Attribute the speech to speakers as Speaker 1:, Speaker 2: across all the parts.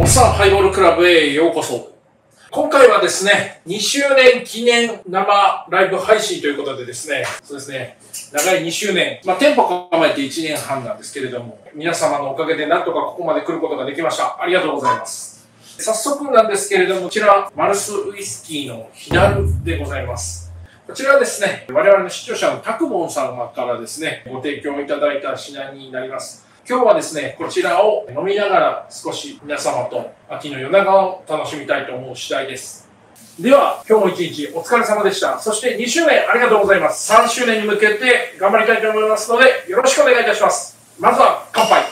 Speaker 1: おっさんハイボールクラブへようこそ。今回はですね、2周年記念生ライブ配信ということでですね、そうですね、長い2周年、店舗構えて1年半なんですけれども、皆様のおかげでなんとかここまで来ることができました。ありがとうございます。早速なんですけれども、こちら、マルスウイスキーのヒナルでございます。こちらはですね、我々の視聴者のタクボン様からですね、ご提供いただいた品になります。今日はですね、こちらを飲みながら少し皆様と秋の夜長を楽しみたいと思う次第です。では、今日も一日お疲れ様でした。そして2周年ありがとうございます。3周年に向けて頑張りたいと思いますので、よろしくお願いいたします。まずは乾杯。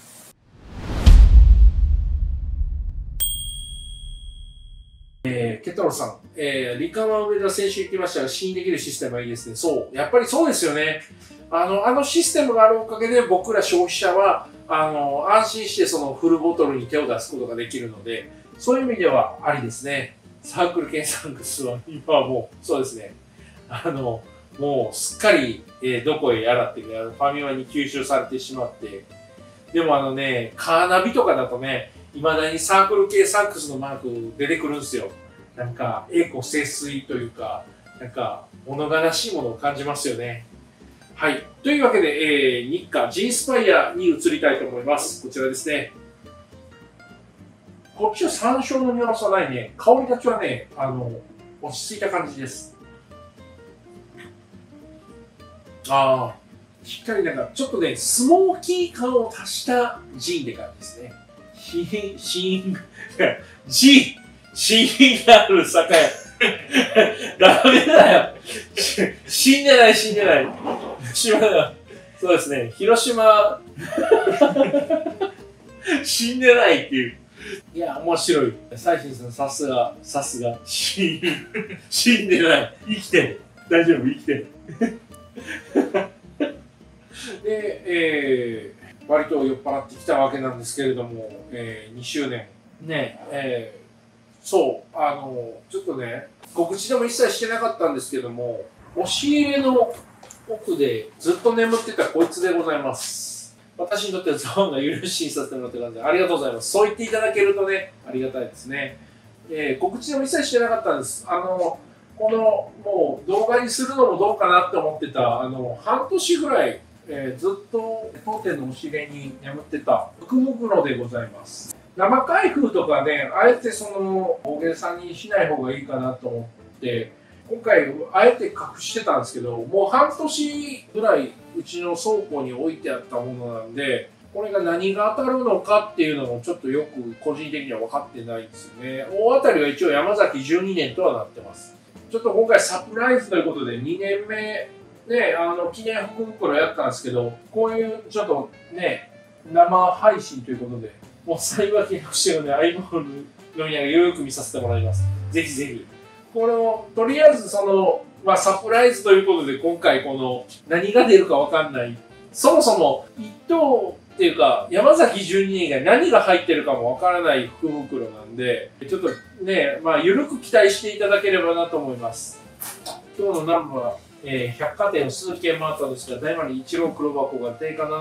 Speaker 1: ケトロさん、リカマ上田選手行きましたが、試飲できるシステムはいいですね。そう、やっぱりそうですよね。あのシステムがあるおかげで僕ら消費者は安心してそのフルボトルに手を出すことができるので、そういう意味ではありですね。サークル系サンクスは今はもうそうですね、もうすっかり、どこへやらっていうかファミマに吸収されてしまって、でもカーナビとかだとね、いまだにサークル系サンクスのマーク出てくるんですよ。なんか栄枯盛衰というか、なんか物悲しいものを感じますよね。はい。というわけで、日課 G スパイアに移りたいと思います。こちらですね。こっちは山椒のニュアンスはないね。香りだけはね、落ち着いた感じです。しっかりなんか、ちょっとね、スモーキー感を足したジーンって感じですね。シーンがある酒屋。ダメだよ。死んでない。そうですね。広島、死んでないっていう。いや、面白い。最新さん、さすが、死んでない。生きてる。大丈夫、生きてる。で、割と酔っ払ってきたわけなんですけれども、2周年。ね、そう、ちょっとね、告知でも一切してなかったんですけども、押し入れの奥でずっと眠ってたこいつでございます。私にとってはゾーンが許しにさせてもらって感じでありがとうございます。そう言っていただけるとね、ありがたいですね。告知でも一切してなかったんです。この、もう動画にするのもどうかなって思ってた、半年ぐらい、ずっと当店の押し入れに眠ってた福袋でございます。生開封とかね、あえて大げさにしない方がいいかなと思って、今回あえて隠してたんですけど、もう半年ぐらいうちの倉庫に置いてあったものなんで、これが何が当たるのかっていうのもちょっとよく個人的には分かってないんですよね。大当たりは一応山崎12年とはなってます。ちょっと今回サプライズということで2年目ね、記念福袋やったんですけど、こういうちょっとね、生配信ということで、もう幸いとしてるので、アイボール飲みながらよく見させてもらいます。ぜひぜひ。これを、とりあえずサプライズということで、今回何が出るかわかんない。そもそも、一等っていうか、山崎12年以外何が入ってるかもわからない福袋なんで、ちょっとね、緩く期待していただければなと思います。今日のナンバーは、百貨店鈴木マートですが、大丸一郎黒箱が定価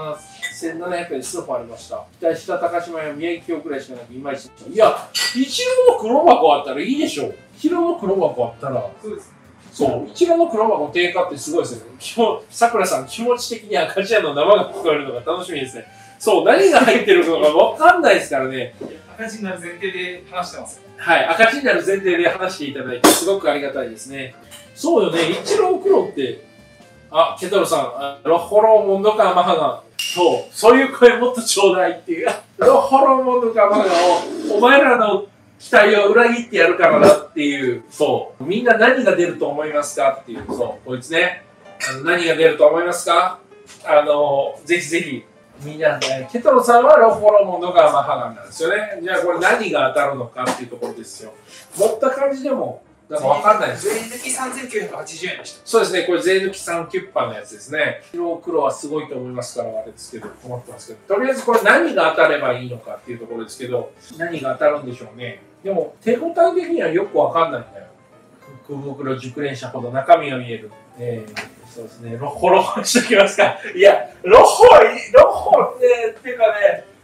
Speaker 1: 7700円数本ありました。期待した高島や宮城京くらいしかなく、いまいち。いや、一郎の黒箱あったらいいでしょう。一郎の黒箱あったら。そうです。そう、一郎の黒箱定価ってすごいですよね。さくらさん、気持ち的に赤字屋の生が聞こえるのが楽しみですね。そう、何が入ってるのかわかんないですからね。
Speaker 2: 赤字になる前提で話してます。
Speaker 1: はい、赤字になる前提で話していただいて、すごくありがたいですね。そうよね、一郎黒って、ケトロさん、ロッホローモンドカーマハガン。そういう声もっとちょうだいっていう。ロッホローモンドカーマハガンを、お前らの期待を裏切ってやるからなっていう、そう。みんな何が出ると思いますかっていう、そう。こいつね。何が出ると思いますか？ぜひぜひ。みんなね、ケトロさんはロッホローモンドカーマハガンなんですよね。じゃあこれ何が当たるのかっていうところですよ。持った感じでも、なんかわかんないです。
Speaker 2: 税抜き3980円でした。
Speaker 1: そうですね、これ税抜き3キュッパのやつですね。白黒はすごいと思いますからあれですけど、困ってますけど、とりあえずこれ何が当たればいいのかっていうところですけど、何が当たるんでしょうね。でも手応え的にはよくわかんないんだよ。福袋熟練者ほど中身が見える。そうですね、ロッホロッホにしときますか。いや、ロッホっていうかね、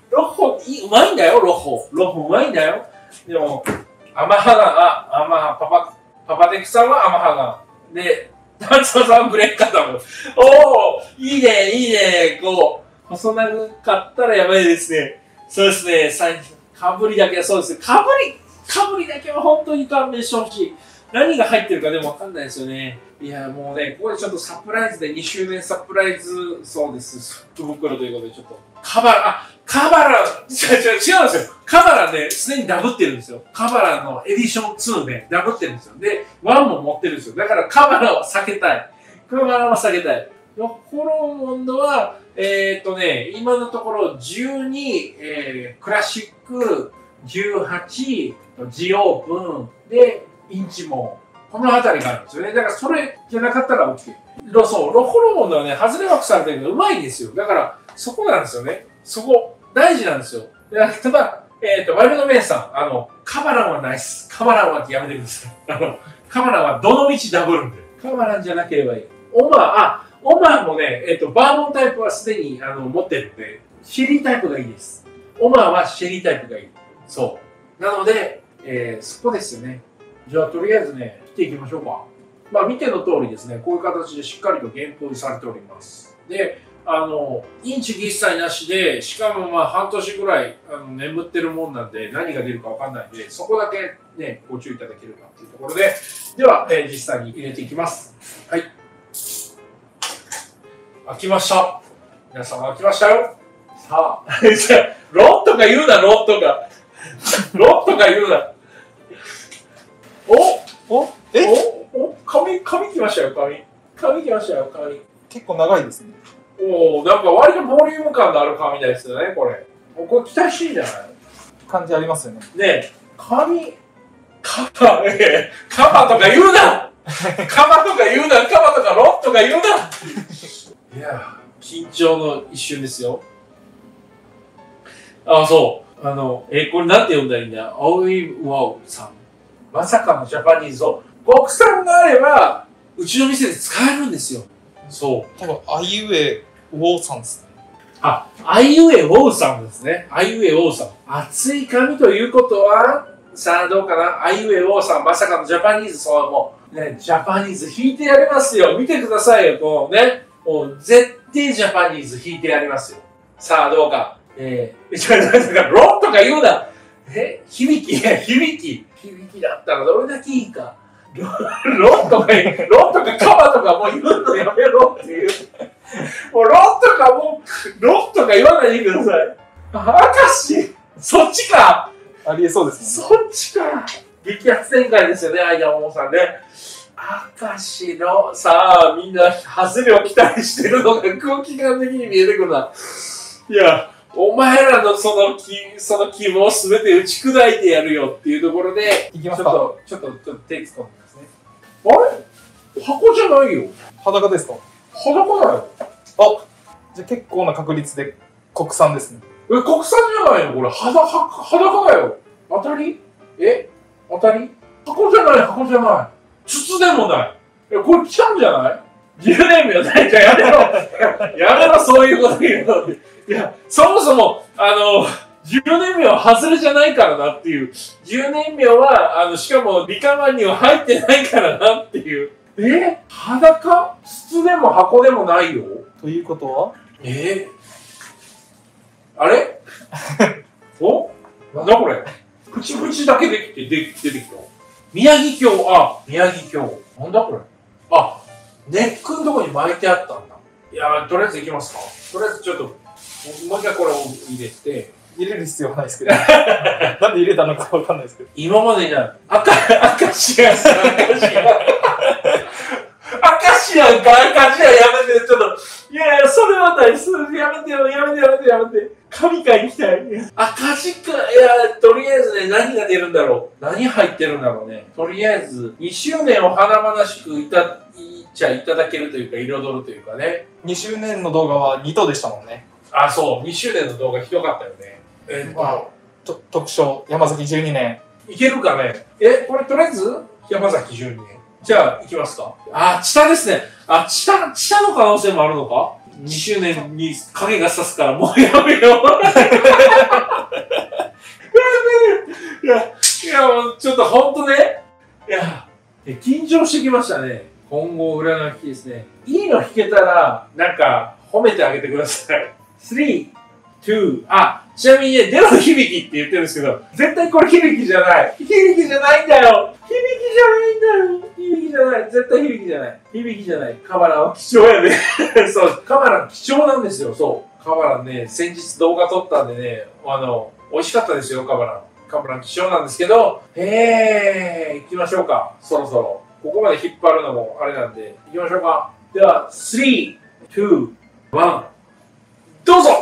Speaker 1: ロッホ、うまいんだよ、ロッホ。ロッホうまいんだよ。でも、アマハガン、パパテクさんはアマハガン。で、ダンサーさんはブレッカダム。おー、いいね、いいね。こう、細長かったらやばいですね。そうですね、かぶりだけはそうですね。かぶりだけは本当に勘弁してほしい。何が入ってるかでもわかんないですよね。いや、もうね、ここでちょっとサプライズで2周年サプライズ、そうです。福袋ということで、ちょっと。カバラ、違うんですよ。カバラね、すでにダブってるんですよ。カバラのエディション2ね、ダブってるんですよ。で、1も持ってるんですよ。だからカバラは避けたい。カバラは避けたい。ホロモンドは、今のところ12、クラシック、18、ジオープン、で、インチも、この辺りがあるんですよね。だからそれじゃなかったら OK。そう、ホロモンドはね、外れ枠されてるのうまいんですよ。だから、そこなんですよね。そこ、大事なんですよ。ただ、ワイルドメンさん、カバランはないっす。カバランはやめてください。カバランはどの道ダブるんで。カバランじゃなければいい。オマーもね、バーボンタイプはすでに持ってるんで、シェリータイプがいいです。オマーはシェリータイプがいい。そう。なので、そこですよね。じゃあ、とりあえずね、切っていきましょうか。まあ、見ての通りですね、こういう形でしっかりと原稿にされております。で、インチ一切なしで、しかもまあ、半年ぐらい眠ってるもんなんで、何が出るかわかんないんで、そこだけね、ご注意いただければというところで、では、実際に入れていきます。はい。開きました。皆さん開きましたよ。さあ、ロットか言うな、ロットか。ロットか言うな。紙きましたよ、紙きましたよ、紙。
Speaker 2: 結構長いですね。
Speaker 1: なんか割とボリューム感のある紙ですよね、これ。これ期待していいんじゃない
Speaker 2: 感じありますよね。
Speaker 1: ねえ、カバとか言うなカバとかロットか言うないや、緊張の一瞬ですよ。そう。これなんて読んだらいいんだよ。オイウォーさん。まさかのジャパニーズを。国産があれば、うちの店で使えるんですよ。そう。
Speaker 2: 多分、あいうえウォーさんですね。
Speaker 1: あいうえウォーさんですね。あいうえウォーさん。厚い紙ということは、さあどうかな。あいうえウォーさん、まさかのジャパニーズ、そう、もう、ね、ジャパニーズ引いてやりますよ。見てくださいよ、こうね。もう、絶対ジャパニーズ引いてやりますよ。さあどうか。ロッとか言うな。響きだったらどれだけいいか。ロッとかカバとかもう言うのやめろっていう。もうロッとか言わないでください。明石そっちか
Speaker 2: ありえそうですね。
Speaker 1: そっちか激アツ展開ですよね、相田桃さんね。明石の、さあ、みんな、ハズレを期待してるのが空気感的に見えてくるな。いや、お前らのその希望をすべて打ち砕いてやるよっていうところで、
Speaker 2: いきますか。
Speaker 1: ちょっと手突っ込んでますね。あれ箱じゃないよ。
Speaker 2: 裸ですか？
Speaker 1: 裸だよ。
Speaker 2: じゃあ結構な確率で国産ですね。
Speaker 1: 国産じゃないのこれ。裸だよ。当たり当たり箱じゃない。筒でもない。これ来たんじゃない ?10 年目はないじゃん。やめろやめろ、そういうこと言うの。いや、そもそも、10年目は外れじゃないからなっていう。10年目は、しかも、リカバンには入ってないからなっていう。裸筒でも箱でもないよ。
Speaker 2: ということは
Speaker 1: あれなんだこれ口だけで出てきた。宮城京。なんだこれネックのとこに巻いてあったんだ。いや、とりあえず行きますか。とりあえずちょっと、もう一回これを入れて。
Speaker 2: 入れる必要はないですけど。なんで入れたのかわかんないですけど。
Speaker 1: 今までにない。赤シアやめて、ちょっと。いや、それはないです。やめて。神回に行きたい。赤字か。いや、とりあえずね、何が出るんだろう。何入ってるんだろうね。とりあえず、2周年を華々しくいただけるというか、彩るというかね。
Speaker 2: 2周年の動画は2等でしたもんね。
Speaker 1: そう。2周年の動画ひどかったよね。
Speaker 2: 特賞、山崎12年。
Speaker 1: いけるかね。これとりあえず、山崎12年。じゃあ、行きますか。下ですね。下の可能性もあるのか。 2周年に影が差すからもうやめよう。いや、もうちょっとほんとね、いや、緊張してきましたね。今後占い引きですね。いいの弾けたら、なんか、褒めてあげてください。3、2、ちなみにね、出ろ響きって言ってるんですけど、絶対これ響きじゃない。響きじゃないんだよ。響きじゃないんだよ。響きじゃない。絶対響きじゃない。響きじゃない。カバラは貴重やね。そう、カバラ貴重なんですよ。そう。カバラね、先日動画撮ったんでね、美味しかったですよ、カバラ。カバラ貴重なんですけど、行きましょうか。そろそろ。ここまで引っ張るのもあれなんで、行きましょうか。では、3、2、1、どうぞ。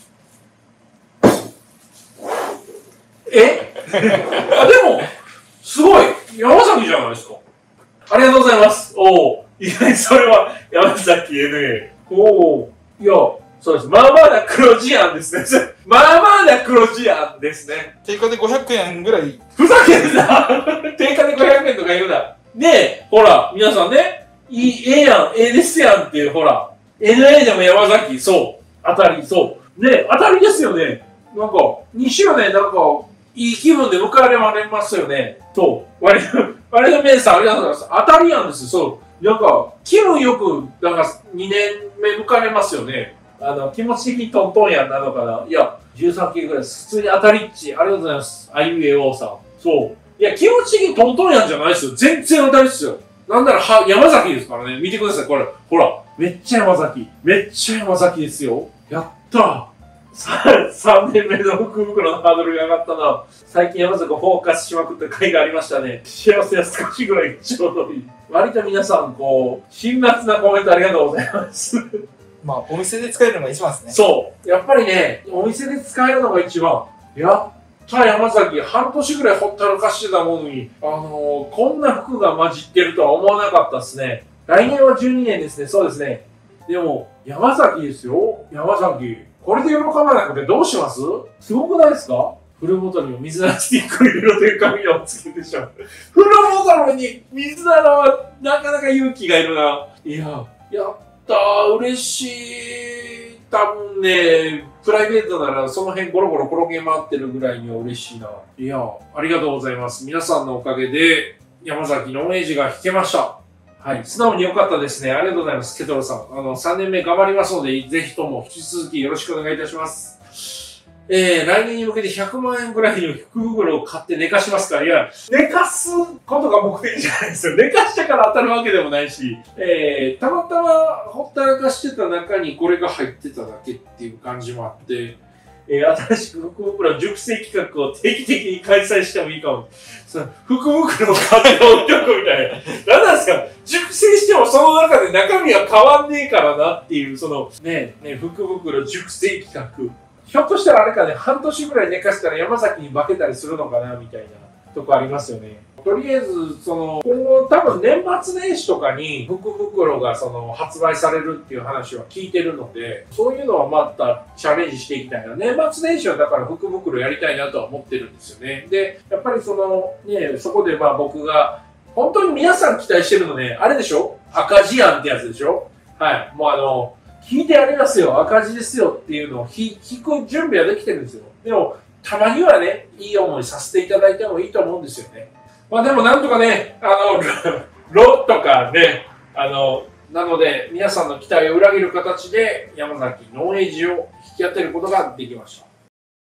Speaker 1: でも、すごい山崎じゃないですか。ありがとうございます。意外にそれは山崎 NA。いや、そうです。まあまあな黒字案ですね。まあまあな黒字案ですね。
Speaker 2: 定価で500円ぐらい。
Speaker 1: ふざけんな定価で500円とか言うな。ねえ、ほら、皆さんね、ですやんっていう、ほら、NA でも山崎、そう、当たり、そう。ねえ、当たりですよね。なんか、2周年なんか、いい気分で迎えられますよね。そう。割とメンさんありがとうございます。当たりなんですよ。そう。なんか、気分よく、なんか、2年目迎えれますよね。気持ち的にトントンやんなのかな。いや、13件ぐらいです。普通に当たりっち。ありがとうございます。あいうえおさん。そう。いや、気持ち的にトントンやんじゃないですよ。全然当たりっすよ。なんなら、山崎ですからね。見てください。これ。ほら。めっちゃ山崎。めっちゃ山崎ですよ。やったー。3年目の福袋のハードルが上がったな。最近山崎をフォーカスしまくった回がありましたね。幸せは少しぐらいちょうどいい。割と皆さん、こう、辛辣なコメントありがとうございます。
Speaker 2: まあ、お店で使えるのが一番ですね。
Speaker 1: そう。やっぱりね、お店で使えるのが一番。やった山崎、半年ぐらいほったらかしてたものに、こんな服が混じってるとは思わなかったですね。来年は12年ですね。そうですね。でも、山崎ですよ。山崎。これで喜ばなくてどうします？すごくないですか？フルボトルに水ならスティックを入れろという紙をつけてしまう。フルボトルに水ならはなかなか勇気がいるな。いや、やったー、嬉しい。多分ね、プライベートならその辺ゴロゴロ転げ回ってるぐらいには嬉しいな。いや、ありがとうございます。皆さんのおかげで山崎のエイジが弾けました。はい。素直に良かったですね。ありがとうございます。ケトロさん。3年目頑張りますので、ぜひとも引き続きよろしくお願いいたします。来年に向けて100万円ぐらいの福袋を買って寝かしますから、いや、寝かすことが目的じゃないですよ。寝かしてから当たるわけでもないし、たまたまほったらかしてた中にこれが入ってただけっていう感じもあって、新しく福袋熟成企画を定期的に開催してもいいかも。その福袋を買って置いとくみたいな。何なんですか？熟成してもその中で中身は変わんねえからなっていう、その、福袋熟成企画。ひょっとしたらあれかね、半年ぐらい寝かしたら山崎に化けたりするのかなみたいなとこありますよね。とりあえず、今後多分年末年始とかに福袋が発売されるっていう話は聞いてるので、そういうのはまたチャレンジしていきたいな。年末年始はだから福袋やりたいなとは思ってるんですよね。で、やっぱりそこで僕が、本当に皆さん期待してるのね、あれでしょ？赤字案ってやつでしょ？はい。もう聞いてやりますよ、赤字ですよっていうのを聞く準備はできてるんですよ。でも、たまにはね、いい思いさせていただいてもいいと思うんですよね。まあでもなんとかね、ロとかね、なので、皆さんの期待を裏切る形で、山崎ノンエイジを引き当てることができました。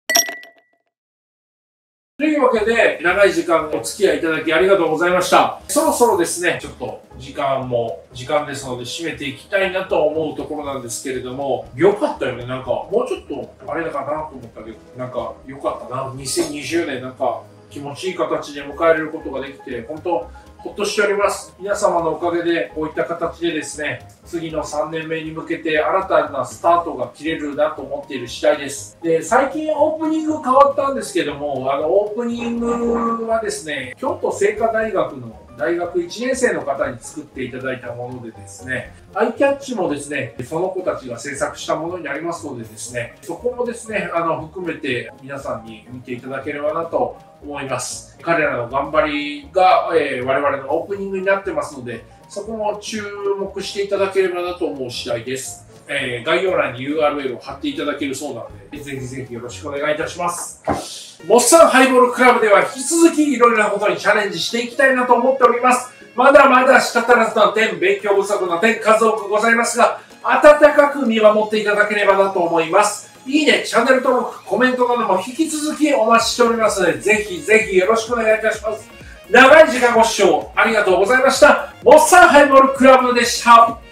Speaker 1: というわけで、長い時間お付き合いいただきありがとうございました。そろそろですね、ちょっと時間ですので締めていきたいなと思うところなんですけれども、よかったよね。なんか、もうちょっとあれだかなと思ったけど、なんか良かったな。2020年なんか気持ちいい形で迎えれることができて、本当ほっとしております。皆様のおかげでこういった形でですね、次の3年目に向けて新たなスタートが切れるなと思っている次第です。で、最近オープニング変わったんですけども、オープニングはですね、京都精華大学の大学1年生の方に作っていただいたものでですね、アイキャッチもですね、その子たちが制作したものになりますのでですね、そこもですね、含めて皆さんに見ていただければなと思います。彼らの頑張りが、我々のオープニングになってますので、そこも注目していただければなと思う次第です。 概要欄に URL を貼っていただけるそうなので、ぜひぜひよろしくお願いいたします。モッサンハイボールクラブでは引き続きいろいろなことにチャレンジしていきたいなと思っております。まだまだ舌足らずな点、勉強不足な点、数多くございますが、温かく見守っていただければなと思います。いいね、チャンネル登録、コメントなども引き続きお待ちしておりますので、ぜひぜひよろしくお願いいたします。長い時間ご視聴ありがとうございました。モッサンハイボールクラブでした。